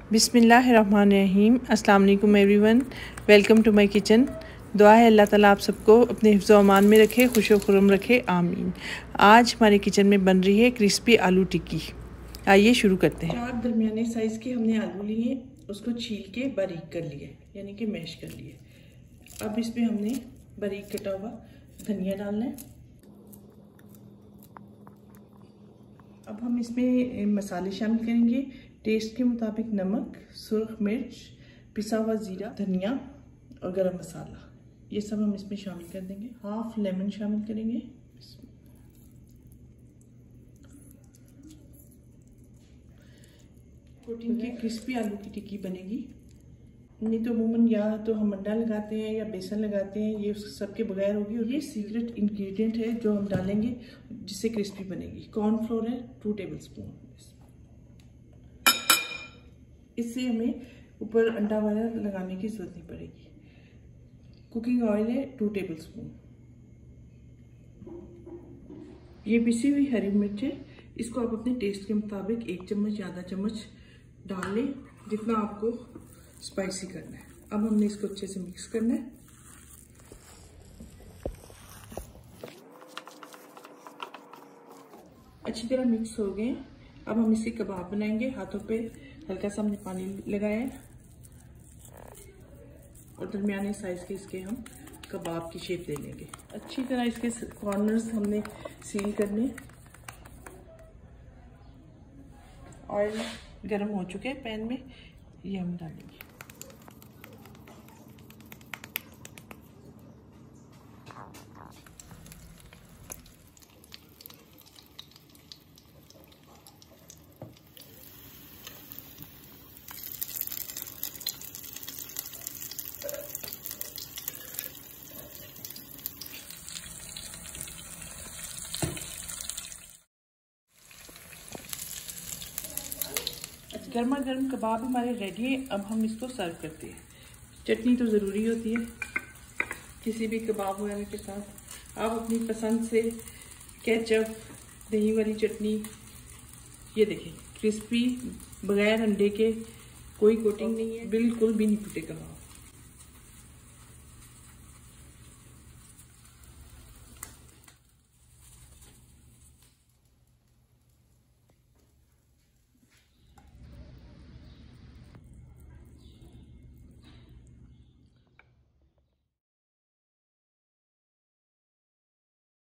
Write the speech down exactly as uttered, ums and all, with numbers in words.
बिस्मिल्लाहिर्रहमानिर्रहीम। अस्सलाम वालेकुम everyone, welcome to my kitchen. दुआ है अल्लाह ताला आप सबको अपने हिफ्ज़ व अमान में रखे, खुश व खुर्रम रखे, आमीन। आज हमारे किचन में बन रही है क्रिस्पी आलू टिक्की। आइए शुरू करते हैं। चार दरमियाने साइज़ के हमने आलू लिए, उसको छील के बारीक कर लिए, यानी कि मैश कर लिए। अब इसमें हमने बारीक कटा हुआ धनिया डालना है। अब हम इसमें मसाले शामिल करेंगे। टेस्ट के मुताबिक नमक, सुर्ख मिर्च, पिसा हुआ ज़ीरा, धनिया और गरम मसाला, ये सब हम इसमें शामिल कर देंगे। हाफ लेमन शामिल करेंगे। प्रोटीन की क्रिस्पी आलू की टिक्की बनेगी। नहीं तो अमूमन या तो हम अंडा लगाते हैं या बेसन लगाते हैं, ये सबके बगैर होगी। और ये सीक्रेट इंग्रेडिएंट है जो हम डालेंगे जिससे क्रिस्पी बनेगी। कॉर्नफ्लोर है टू टेबल स्पून। इससे हमें ऊपर अंडा वाला लगाने की जरूरत नहीं पड़ेगी। कुकिंग ऑयल है टू टेबल स्पून। ये पिसी हुई हरी मिर्च है, इसको आप अपने टेस्ट के मुताबिक एक चम्मच या आधा चम्मच डाल लें, जितना आपको स्पाइसी करना है। अब हमने इसको अच्छे से मिक्स करना है। अच्छी तरह मिक्स हो गए। अब हम इसे कबाब बनाएंगे। हाथों पे हल्का सा हमने पानी लगाया है और दरमियाने साइज के इसके हम कबाब की शेप दे लेंगे। अच्छी तरह इसके कॉर्नर्स हमने सील करने। ऑयल गर्म हो चुके हैं पैन में, ये हम डालेंगे। गर्मा गर्म कबाब हमारे रेडी है। अब हम इसको सर्व करते हैं। चटनी तो ज़रूरी होती है किसी भी कबाब वगैरह के साथ। आप अपनी पसंद से केचप, दही वाली चटनी। ये देखें, क्रिस्पी, बगैर अंडे के, कोई कोटिंग नहीं है, बिल्कुल भी नहीं फूटे कबाब।